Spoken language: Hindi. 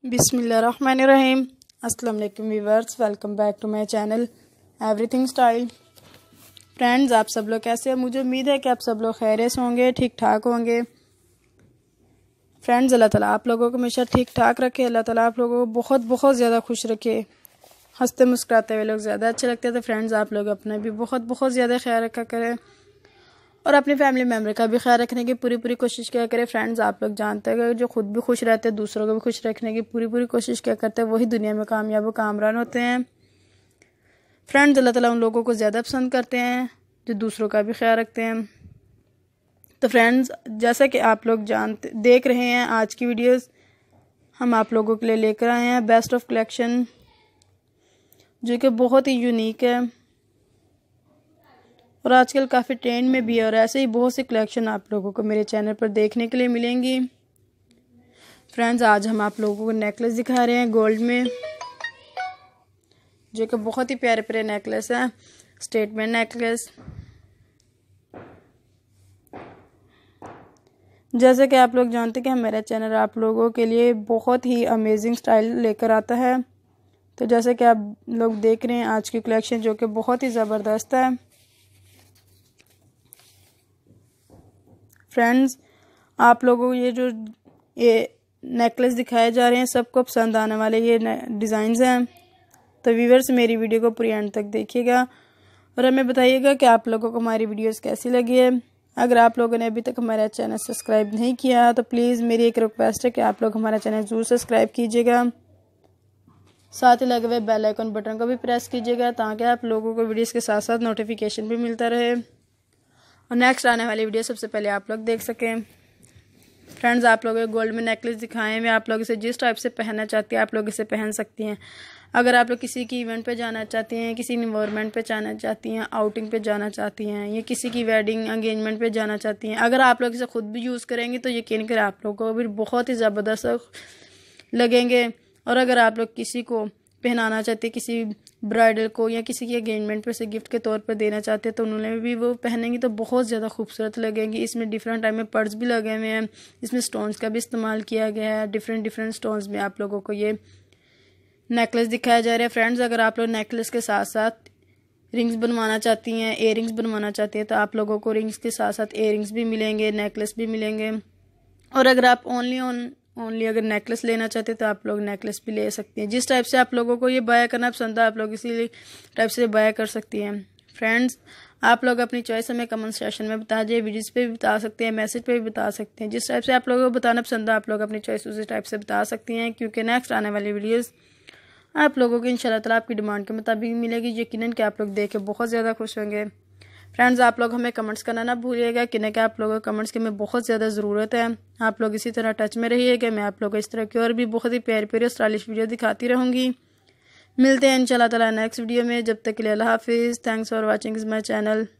बिस्मिल्लाहिर्रहमानिर्रहीम। अस्सलाम वालेकुम viewers, welcome back to my channel everything style. Friends, आप सब लोग कैसे हैं? मुझे उम्मीद है कि आप सब लोग खैरियत से होंगे, ठीक ठाक होंगे। फ्रेंड्स, अल्लाह ताला आप लोगों को हमेशा ठीक ठाक रखे। अल्लाह ताला आप लोगों को बहुत बहुत ज़्यादा खुश रखे। हंसते मुस्कुराते हुए लोग ज़्यादा अच्छे लगते हैं। तो फ्रेंड्स, आप लोग अपना भी बहुत बहुत ज़्यादा ख्याल रखा करें और अपनी फैमिली मेम्बर का भी ख्याल रखने की पूरी कोशिश किया करें। फ्रेंड्स, आप लोग जानते हैं जो खुद भी खुश रहते हैं, दूसरों को भी खुश रखने की पूरी कोशिश किया करते हैं, वही दुनिया में कामयाब व कामरान होते हैं। फ्रेंड्स, अल्लाह ताला उन लोगों को ज़्यादा पसंद करते हैं जो दूसरों का भी ख्याल रखते हैं। तो फ्रेंड्स, जैसा कि आप लोग देख रहे हैं, आज की वीडियोस हम आप लोगों के लिए लेकर आए हैं बेस्ट ऑफ कलेक्शन, जो कि बहुत ही यूनिक है और आजकल काफ़ी ट्रेंड में भी है। और ऐसे ही बहुत सी कलेक्शन आप लोगों को मेरे चैनल पर देखने के लिए मिलेंगी। फ्रेंड्स, आज हम आप लोगों को नेकलेस दिखा रहे हैं गोल्ड में, जो कि बहुत ही प्यारे प्यारे नेकलेस हैं। स्टेटमेंट नेकलेस, जैसे कि आप लोग जानते हैं कि हमारा चैनल आप लोगों के लिए बहुत ही अमेजिंग स्टाइल लेकर आता है। तो जैसे कि आप लोग देख रहे हैं आज की कलेक्शन, जो कि बहुत ही ज़बरदस्त है। फ्रेंड्स, आप लोगों को ये नेकलेस दिखाए जा रहे हैं, सबको पसंद आने वाले ये डिज़ाइंस हैं। तो व्यूअर्स, मेरी वीडियो को पूरी एंड तक देखिएगा और हमें बताइएगा कि आप लोगों को हमारी वीडियोस कैसी लगी है। अगर आप लोगों ने अभी तक हमारा चैनल सब्सक्राइब नहीं किया तो प्लीज़ मेरी एक रिक्वेस्ट है कि आप लोग हमारा चैनल ज़रूर सब्सक्राइब कीजिएगा। साथ ही लगे हुए बेल आइकन बटन को भी प्रेस कीजिएगा, ताकि आप लोगों को वीडियोस के साथ साथ नोटिफिकेशन भी मिलता रहे और नेक्स्ट आने वाली वीडियो सबसे पहले आप लोग देख सकें। फ्रेंड्स, आप लोगों को गोल्ड में नेकलेस दिखाएं हुए, आप लोग इसे जिस टाइप से पहनना चाहती हैं आप लोग इसे पहन सकती हैं। अगर आप लोग किसी की इवेंट पे जाना चाहती हैं, किसी इन्वायरमेंट पे जाना चाहती हैं, आउटिंग पे जाना चाहती हैं, या किसी की वेडिंग एंगेजमेंट पे जाना चाहती हैं, अगर आप लोग इसे खुद भी यूज़ करेंगे तो यकीन करें आप लोगों को भी बहुत ही ज़बरदस्त लगेंगे। और अगर आप लोग किसी को पहनाना चाहते हैं, किसी ब्राइडल को या किसी की एंगेजमेंट पर से गिफ्ट के तौर पर देना चाहते हैं, तो उन्होंने भी वो पहनेंगी तो बहुत ज़्यादा खूबसूरत लगेंगी। इसमें डिफरेंट टाइप में पर्स भी लगे हुए हैं, इसमें स्टोन्स का भी इस्तेमाल किया गया है। डिफरेंट स्टोन्स में आप लोगों को ये नेकलेस दिखाया जा रहा है। फ्रेंड्स, अगर आप लोग नेकलेस के साथ साथ रिंग्स बनवाना चाहती हैं, इयर रिंग्स बनवाना चाहती हैं, तो आप लोगों को रिंग्स के साथ साथ इयर रिंग्स भी मिलेंगे, नेकलेस भी मिलेंगे। और अगर आप ओनली अगर नेकलेस लेना चाहते हैं तो आप लोग नेकलेस भी ले सकती हैं। जिस टाइप से आप लोगों को ये बाय करना पसंद है, आप लोग इसी टाइप से बाय कर सकती हैं। फ्रेंड्स, आप लोग अपनी चॉइस हमें कमेंट सेक्शन में बता दीजिए, वीडियोस पे भी बता सकते हैं, मैसेज पे भी बता सकते हैं। जिस टाइप से आप लोगों को बताना पसंद है आप लोग अपनी चॉइस उसी टाइप से बता सकती हैं, क्योंकि नेक्स्ट आने वाली वीडियोज़ आप लोगों को इंशाल्लाह ताला आपकी डिमांड के मुताबिक मिलेगी। यकीनन कि आप लोग देख के बहुत ज़्यादा खुश होंगे। फ्रेंड्स, आप लोग हमें कमेंट्स करना ना भूलिएगा, कि ना कि आप लोगों को कमेंट्स की हमें बहुत ज़्यादा ज़रूरत है। आप लोग इसी तरह टच में रहिएगा, मैं आप लोगों को इस तरह की और भी बहुत ही प्यारी प्यारी स्टाइलिश वीडियो दिखाती रहूँगी। मिलते हैं इंशाल्लाह ताला नेक्स्ट वीडियो में। जब तक के लिए अल्लाह हाफिज़। Thanks for watching my channel.